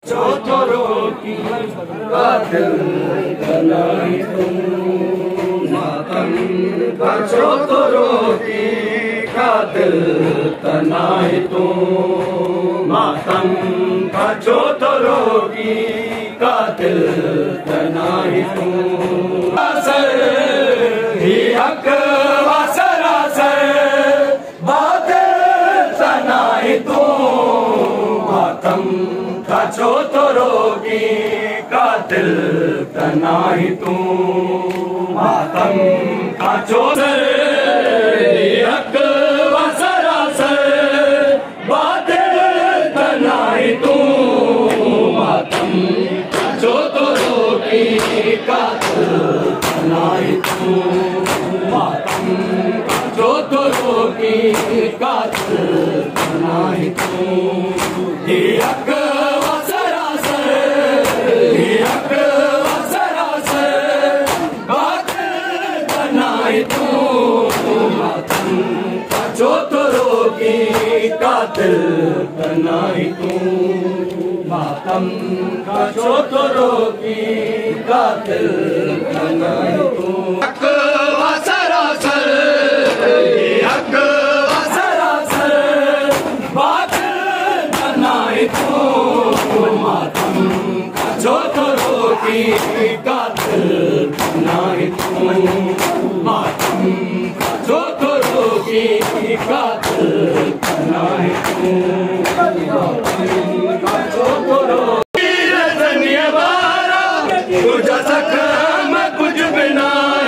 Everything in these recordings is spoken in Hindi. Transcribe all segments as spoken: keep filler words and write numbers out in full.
चौथरों की कातिल तनाई तुम, मातम का चौथरों की कातिल तनाई तुम, मातम का चौथरों की कातिल तनाई तुम। असर ही हक व सरासर बातिल तनाई तुम, मातम का चौथरों की कातिल तनाई तुम, मातम का चौथर हक व सरासर बातिल तनाई तुम, मातम का चौथरों की कातिल तनाई तुम, मातम का चौथरों की कातिल तनाई तुम। हक व सरासर हक व सरासर बातिल तनाई तुम, मातम का चौथरों की कातिल तनाई तुम, मातम का चौथरों की कातिल तनाई तुम। हक व सरासर हक व सरासर बातिल तनाई तुम, मातम का चौथरों की कातिल तनाई तुम, मातम का चौथरों की कातिल तनाई तुम, का चौथरों की रजनिया बारा तुझा सखम कुछ बिना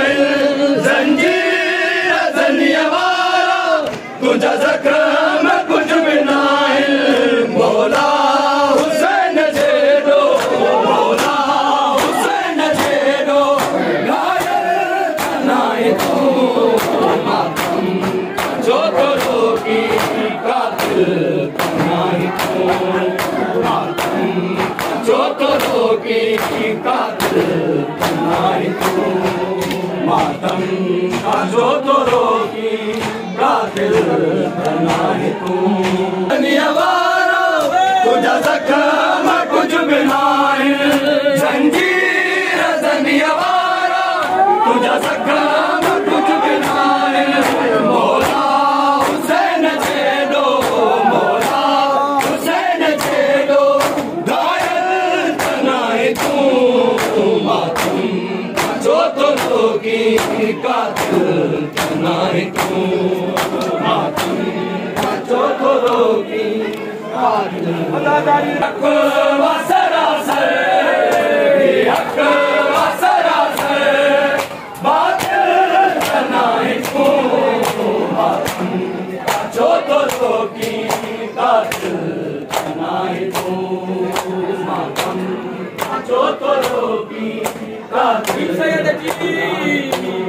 जंजीर रजनिया बारा तुझा सखम कुछ बिना मौला हुसैन जेडो, मौला हुसैन जेडो घायल तनाई तुम, मातम का चौथरों की कातिल तनाई तुम, मातम का चौथरों की कातिल तनाई तुम, मातम का चौथरों की कातिल तनाई तुम। तुझा जख्म कुछ बिना जंजीर जनियावारा, तुझा जख्म कुछ बिना मौला हुसैन जेडो, मौला हुसैन जेडो घायल तनाई तुम, मातम का चौथरों की कातिल तनाई तुम, मातम का चौथरों की हक व सरासर हक व सरासर बातिल तनाई तुम, मातम का चौथरों की कातिल तनाई तुम, मातम का चौथरों की कातिल।